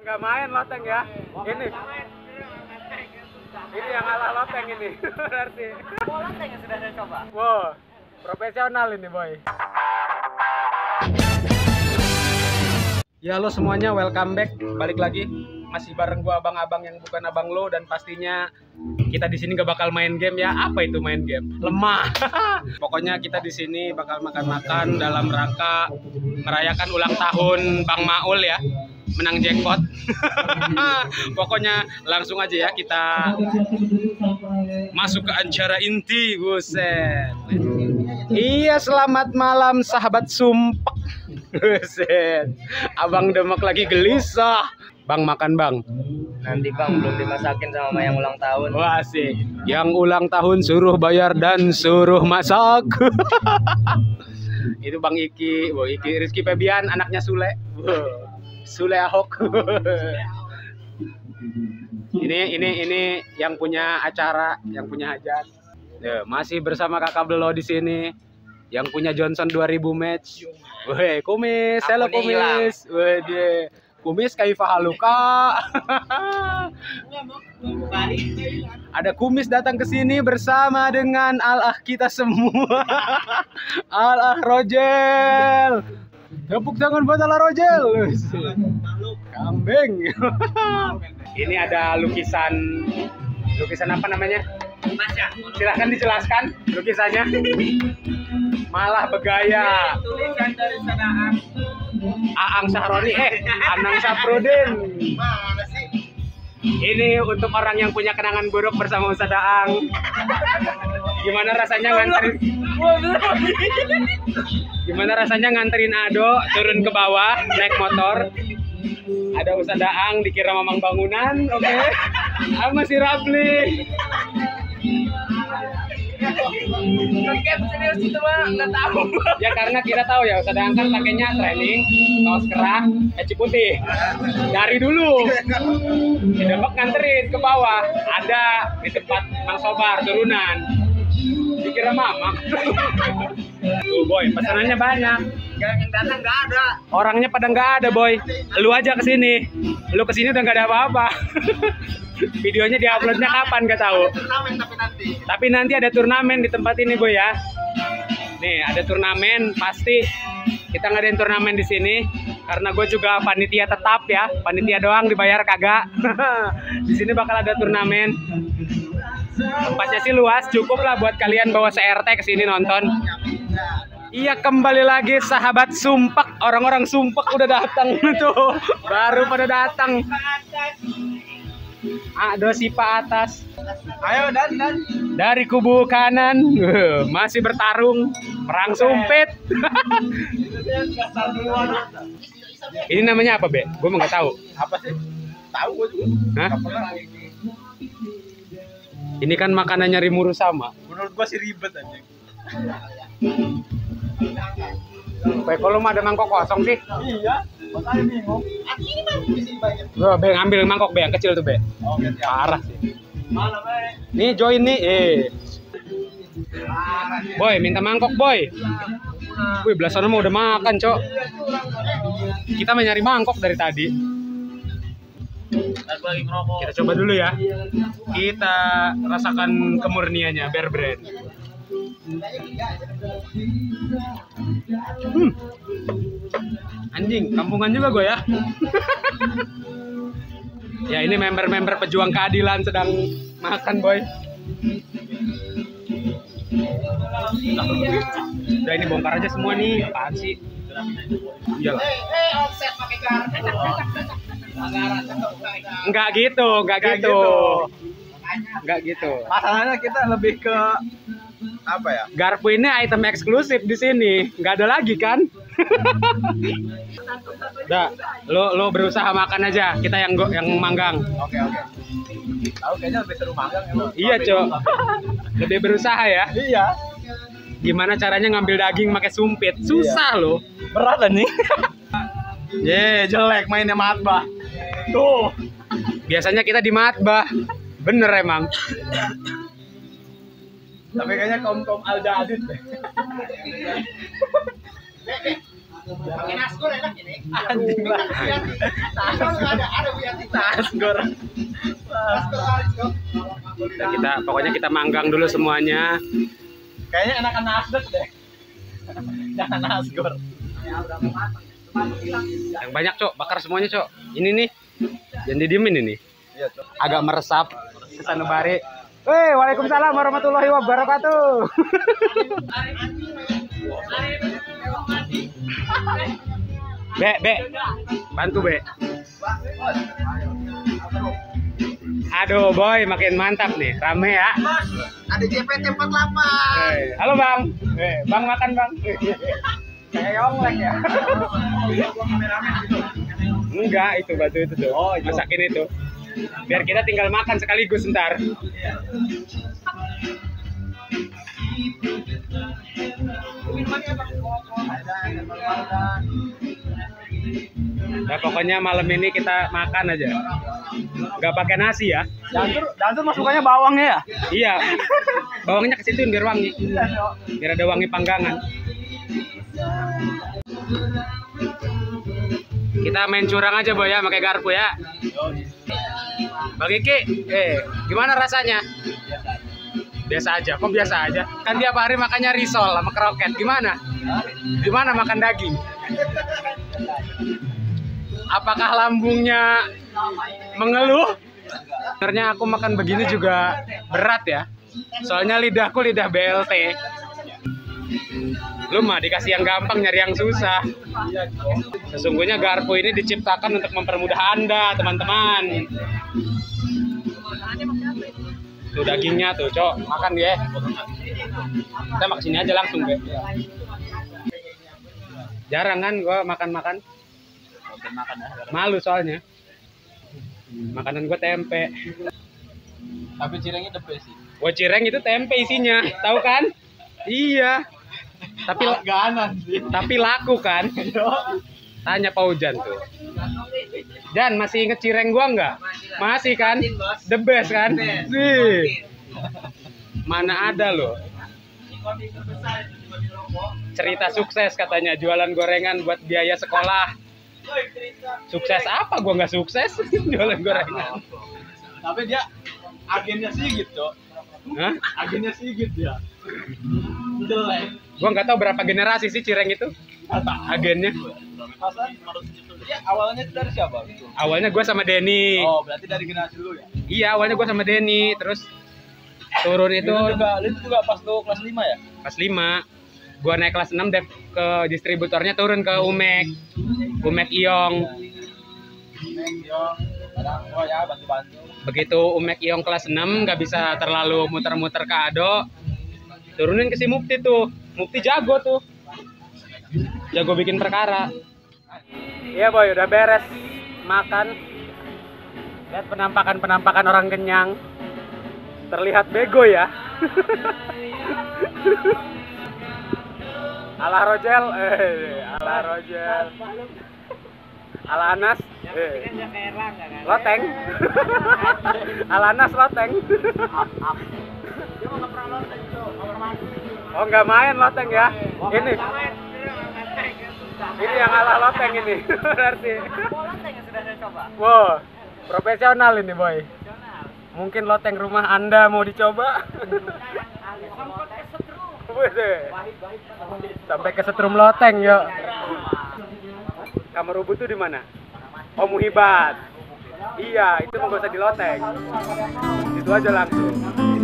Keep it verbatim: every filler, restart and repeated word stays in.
Nggak main loteng ya. Ini. Ini yang ala loteng ini. Berarti. Oh, loteng yang sudah saya coba. Wow, profesional ini boy. Ya halo semuanya, welcome back. Balik lagi. Masih bareng gua abang-abang yang bukan abang lo, dan pastinya kita di sini gak bakal main game ya. Apa itu main game? Lemah. Pokoknya kita di sini bakal makan-makan dalam rangka merayakan ulang tahun Bang Maul ya. Menang jackpot. Pokoknya langsung aja ya kita masuk ke acara inti. Buset. Iya, selamat malam sahabat sumpek. Buset. Abang Demek lagi gelisah. Bang, makan bang. Nanti bang, belum dimasakin sama yang ulang tahun. Wah sih, yang ulang tahun suruh bayar dan suruh masak. Itu Bang Iki, Wah, Iki Rizky Febian, anaknya Sule. Wah, Sule Ahok. Ini ini ini yang punya acara, yang punya hajat. Ya, masih bersama Kakak Belo di sini. Yang punya Johnson dua ribu match. Woi, kumis, halo kumis. Woi, dia. Kumis Kaifa Haluka. Ada kumis datang ke sini bersama dengan al-ah kita semua. Al-ah Rojel. Tepuk tangan buat al-ah Rojel. Kambing. Ini ada lukisan. Lukisan apa namanya? Silahkan dijelaskan lukisannya. Malah begaya. Tulisan dari Sadaan. Aang Sahroni, eh, Anang Saprudin. Ini untuk orang yang punya kenangan buruk bersama Ustaz Aang. Gimana rasanya nganterin? Gimana rasanya nganterin Ado turun ke bawah naik motor? Ada Ustaz Aang dikira mamang bangunan, oke? Okay. Sama si Rapli. Nggak tahu. Ya karena kita tahu ya, Ustaz Aang kan pakainya training, kaos kerah, peci putih. Dari dulu. Di Demek nganterin ke bawah, ada di tempat Mang Sobar turunan. Dikira mama. Tuh boy, pesanannya banyak. Yang datang nggak ada. Orangnya pada nggak ada boy. Lu aja kesini. Lu kesini udah nggak ada apa-apa. Videonya diuploadnya kapan gak tahu. Turnamen tapi nanti. Tapi nanti ada turnamen di tempat ini boy ya. Nih ada turnamen, pasti kita ngadain turnamen di sini karena gue juga panitia tetap ya, panitia doang dibayar kagak. Di sini bakal ada turnamen. Tempatnya sih luas, cukup lah buat kalian bawa C R T ke sini nonton. Iya, kembali lagi sahabat sumpek, orang-orang sumpek udah datang tuh, baru pada datang. Ado si Pak atas. Ayo dan dan. Dari kubu kanan masih bertarung perang sumpit. Ini namanya apa, Be? Gue nggak tahu. Apa sih? Tahu gue juga. Hah? Ini kan makanannya Rimuru sama. Menurut gue sih ribet aja. Baik, kalau mah ada mangkok kosong sih. Iya. Makanya bingung. Ini mah isi banyak. Gue Be ngambil mangkok Be yang kecil tuh Be. Oke, parah sih. Mana, Be? Nih join nih, eh. Boy, minta mangkok boy. Wih, belah sana mah udah makan, Cok. Kita mau nyari mangkok dari tadi. Kita coba dulu ya. Kita rasakan kemurniannya Bear Brand. Hmm. Anjing, kampungan juga gue ya. Ya ini member-member pejuang keadilan sedang makan boy. Udah ini bongkar aja semua nih. Apaan sih? Iyalah. Enggak gitu, enggak gitu. Enggak gitu. Masalahnya kita lebih ke apa ya? Garpu ini item eksklusif di sini. Enggak ada lagi kan? Udah, lo lo berusaha makan aja. Kita yang go, yang manggang. Oke, oke. Tahu kayaknya lebih seru manggang ya lo. Iya, Cok. Lebih berusaha ya. Iya. Gimana caranya ngambil daging pakai sumpit? Susah loh. Berat nih. Ye, jelek mainnya matbah. Tuh. Biasanya kita di matbah. Bener emang. Tapi kayaknya kaum kaum Al Jadid deh. Pakai nasgor enak ini. Anjing lah. Ada ada Wiyanti. Nasgor. Nasgor laris kok. Nah, kita pokoknya kita manggang dulu semuanya. Kayaknya enakan nasdaq deh. Jangan nasgor. Yang banyak, Cok. Bakar semuanya, Cok. Ini nih. Jangan didiemin ini. Iya, Cok. Agak meresap ke sanubari. Weh, waalaikumsalam warahmatullahi wabarakatuh. Be, be, bantu be. Aduh, boy, makin mantap nih, rame ya. Ada J P T empat puluh delapan. Hey, halo bang, hey, bang makan bang. Kayak yonglek ya. Enggak, itu batu itu tuh. Oh, masakin itu. Biar kita tinggal makan sekaligus ntar. Nah, pokoknya malam ini kita makan aja. Nggak pakai nasi ya. Dantur, dantur masukannya bawangnya ya? Iya. Bawangnya ke situ biar wangi. Biar ada wangi panggangan. Kita main curang aja boy ya, pakai garpu ya. Bang Iki, eh gimana rasanya? Biasa aja. Kok biasa aja? Kan tiap hari makannya risol sama kroket. Gimana? Gimana makan daging? Apakah lambungnya mengeluh? Sebenarnya aku makan begini juga berat ya. Soalnya lidahku lidah B L T. Lu mah dikasih yang gampang nyari yang susah. Sesungguhnya garpu ini diciptakan untuk mempermudah Anda, teman-teman. Tuh dagingnya tuh, Cok. Makan ya. Kita makan sini aja langsung, Be. Jarang kan gua makan-makan. Malu soalnya. Makanan gua tempe. Tapi cirengnya the best sih. Gua cireng itu tempe isinya, tahu kan? Iya. Tapi Ganan sih. tapi laku kan? Tanya Pak Ujan tuh. Dan masih inget cireng gua nggak? Masih kan? The best kan? Sih. Mana ada loh. Cerita sukses katanya, jualan gorengan buat biaya sekolah. Sukses apa? Gua nggak sukses jualan gorengan. Tapi dia agennya Sigit, Cok. Hah? Agennya Sigit dia. Jelek. Gua nggak tahu berapa generasi sih cireng itu agennya. Ya, awalnya itu dari siapa? Awalnya gua sama Denny. Oh, berarti dari generasi dulu ya? Iya, awalnya gua sama Denny, terus turun itu Itu juga, itu juga pas lu kelas lima ya? kelas lima. Gua naik kelas enam deh ke distributornya, turun ke Umek. Umek Iong. Oh ya, bantu-bantu. Begitu Umek Iong kelas enam nggak bisa terlalu muter-muter ke Ado, turunin ke si Mukti tuh. Mukti jago tuh. Jago bikin perkara. Iya boy, udah beres makan. Lihat penampakan-penampakan orang kenyang. Terlihat bego ya. Ala Rojel, eh, ala Rojel. Ala Anas, eh. Loteng. Ala Anas loteng. Oh nggak main loteng ya? Ini. Ini yang ala loteng ini. Berarti. Wow, profesional ini boy. Mungkin loteng rumah Anda mau dicoba. Sampai ke setrum loteng yuk. Kamar Ubu tuh di mana? Oh Muhibat. Iya, itu mau gak usah di loteng. Itu aja langsung.